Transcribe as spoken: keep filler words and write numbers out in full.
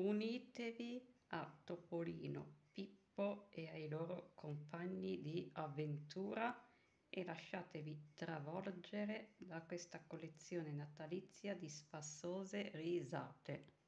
Unitevi a Topolino, Pippo e ai loro compagni di avventura e lasciatevi travolgere da questa collezione natalizia di spassose risate.